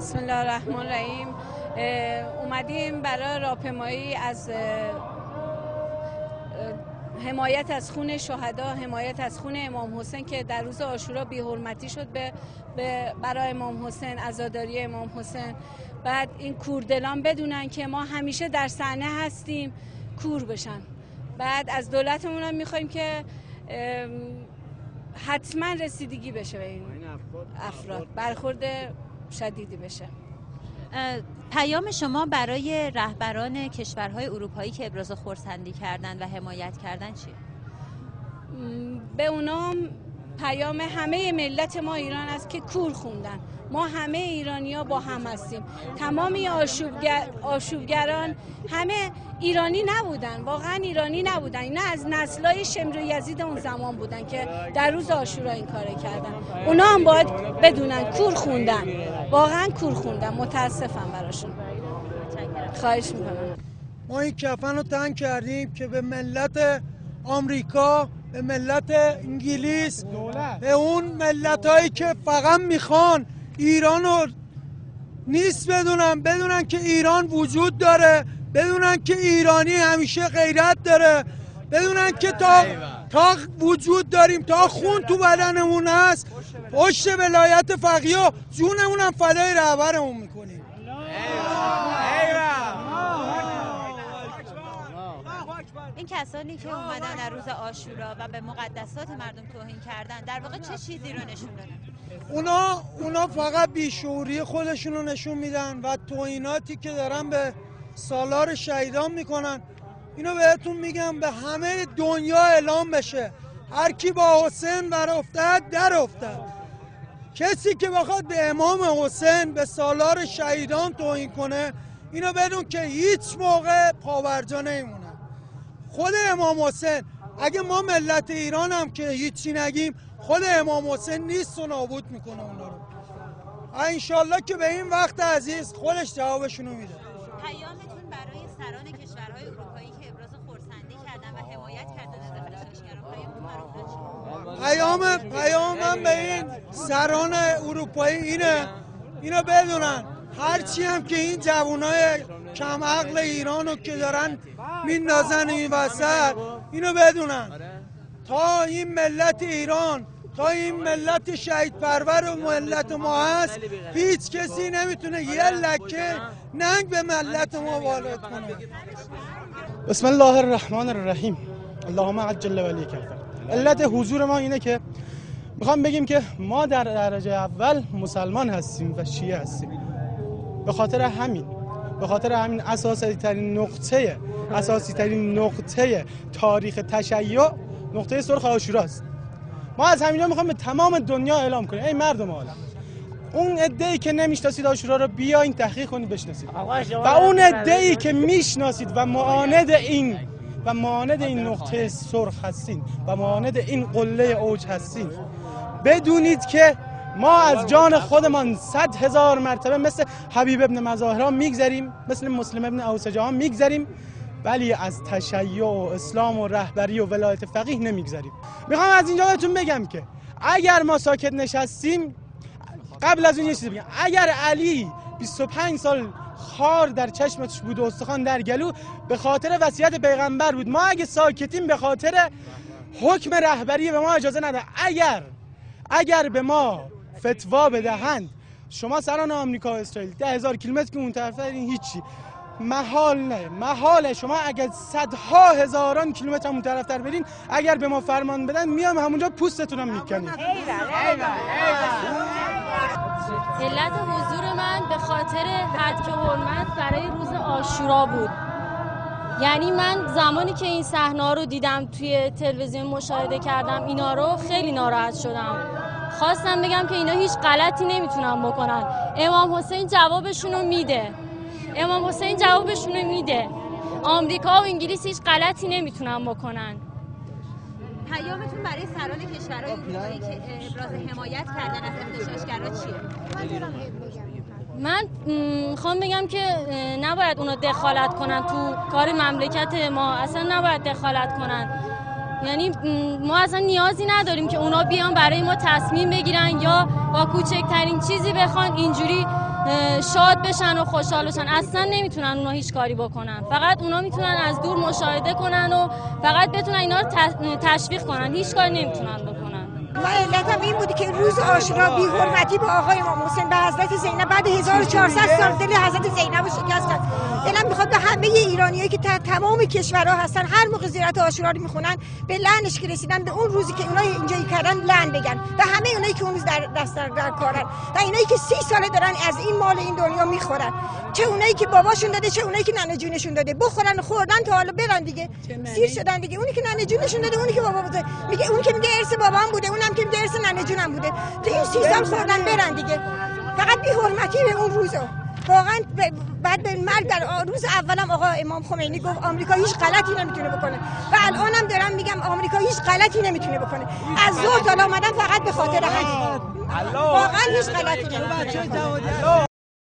بسم الله الرحمن الرحیم. اومدیم برای راهپیمایی از حمایت از خون شهدا، حمایت از خون امام حسین که در روز عاشورا بی‌حرمتی شد برای امام حسین، عزاداری امام حسین. بعد این کوردلان بدونن که ما همیشه در صحنه هستیم، کور بشن. بعد از دولتمون هم میخوایم که حتما رسیدگی بشه به این افراد، برخورد شدیدی بشه. پیام شما برای رهبران کشورهای اروپایی که ابراز خرسندی کردن و حمایت کردن چیه؟ به اونا پیام همه ملت ما ایران است که کور خوندن. ما همه ایرانی‌ها با هم هستیم. تمامی آشوبگران همه ایرانی نبودن، واقعا ایرانی نبودن. اینا از نسل‌های شمر و یزید اون زمان بودن که در روز عاشورا این کارو کردن. اونا هم باید بدونن کور خوندن، واقعا کور خوندن. متاسفم براشون. خواهش میکنم. ما این کفن رو تنگ کردیم که به ملت آمریکا، به ملت انگلیس، به اون ملت‌هایی که فقط میخوان ایران رو نیست بدونن که ایران وجود داره، بدونن که ایرانی همیشه غیرت داره، بدونن که تا وجود داریم، تا خون تو بدنمون هست، پشت ولایت فقیه جونمون هم فدای رهبرمون میکنیم. این کسانی که اومدن در روز عاشورا و به مقدسات مردم توهین کردن، در واقع چه چیزی رو نشون دادن؟ اونا فقط بیشعوری خودشون رو نشون میدن و توهیناتی که دارن به سالار شهیدان میکنن. اینو بهتون میگم به همه دنیا اعلام بشه، هر کی با حسین بر افتاد در افتاد. کسی که بخواد به امام حسین، به سالار شهیدان توهین کنه، اینو بدون که هیچ موقع پاورجا نمیمونه. خود امام حسین، اگه ما ملت ایران هم که هیچی نگیم، خود امام حسین نیست و نابود میکنه اونا رو. انشالله که به این وقت عزیز خودش جوابشونو میده. پیامتون برای سران کشورهای اروپایی که ابراز خرسندی کردن و حمایت کردن از داخلشگران، پیامم به این سران اروپایی اینو بدونن، هرچی هم که این جوانای کم عقل ایرانو که دارن میندازن این وسط، اینو بدونن تا این ملت ایران، تا این ملت شهید پرور و ملت ما هست، هیچ کسی نمیتونه یه لکه ننگ به ملت ما وارد کنه. بسم الله الرحمن الرحیم. اللهم عجل ولیک الفرج. علت حضور ما اینه که میخوام بگیم که ما در درجه اول مسلمان هستیم و شیعه هستیم. به خاطر همین اساسی ترین نقطه تاریخ تشیع نقطه سرخ عاشورا است. ما از همینجا میخوام به تمام دنیا اعلام کنیم ای مردم عالم، اون عده‌ای که نمیشناسید عاشورا رو بیاین تحقیق کنید بشناسید، و اون عده‌ای که میشناسید و معاند این نقطه سرخ هستین و معاند این قله اوج هستین، بدونید که ما از جان خودمان 100,000 مرتبه مثل حبیب ابن مظاهرها میگذریم، مثل مسلم ابن اوسجها میگذریم، ولی از تشیع و اسلام و رهبری و ولایت فقیه نمیگذریم. میخوام از اینجا بهتون بگم که اگر ما ساکت نشستیم، قبل از اون یه چیزی بگم، اگر علی 25 سال خار در چشمش بود و استخوان در گلو، به خاطر وصیت پیغمبر بود. ما اگه ساکتیم به خاطر حکم رهبری به ما اجازه نده. اگر به ما فتوا بدهند، شما سران آمریکا و اسرائیل 10,000 کیلومتر که اون طرف این هیچی، محاله شما اگر صدها هزاران کیلومتر اون طرفتر برین، اگر به ما فرمان بدن میام همونجا پوستتون رو میکنیم. علت حضور من به خاطر حد حرمت برای روز عاشورا بود. یعنی من زمانی که این صحنه‌ها رو دیدم، توی تلویزیون مشاهده کردم اینا رو، خیلی ناراحت شدم. خواستم بگم که اینا هیچ غلطی نمیتونن بکنن. امام حسین جوابشونو میده. آمریکا و انگلیس هیچ غلطی نمیتونن بکنن. پیامتون برای سران کشورهای اروپایی که ابراز حمایت کردن از اغتشاشگرا چیه؟ من میخوام بگم که نباید اونا دخالت کنن تو کار مملکت ما، اصلا نباید دخالت کنن. یعنی ما اصلا نیازی نداریم که اونا بیان برای ما تصمیم بگیرن یا با کوچکترین چیزی بخوان اینجوری شاد بشن و خوشحال بشن. اصلا نمیتونن اونا هیچ کاری بکنن، فقط اونا میتونن از دور مشاهده کنن و فقط بتونن اینا رو تشویق کنن، هیچ کاری نمیتونن بکنن. من علتم این بودی که روز عاشورا بی حرمتی به آقای امام حسین به حضرت زینب بعد 1400 سال دل حضرت زینب رو شکستن. دلم میخواد به همه ایرانیایی که تمام کشورها هستن هر موقع زیارت عاشورا رو میخونن به لعنش که رسیدن، به اون روزی که اونایی اینجایی کردن لعن بگن و همه اونایی که اون روز در کارن و اینایی که 30 ساله دارن از این مال این دنیا میخورن، چه اونایی که باباشون داده چه اونایی که ننه جونشون داده، بخورن خوردن تا حالا برن دیگه سیر شدن دیگه. اونی که ننه جونشون داده، اونی که بابا بوده میگه، اون که میگه ارث بابام بوده، اونم که میگه ارث ننه جونم بوده، تو این 30 سال خوردن برن دیگه. فقط بی حرمتی به اون روزا واقعا. بعد به مرگ در روز اولم آقا امام خمینی گفت آمریکا هیچ غلطی نمیتونه بکنه و الانم دارم میگم آمریکا هیچ غلطی نمیتونه بکنه. از ظهر تا اومدن فقط به خاطر همین، واقعا هیچ غلطی نمیتونه.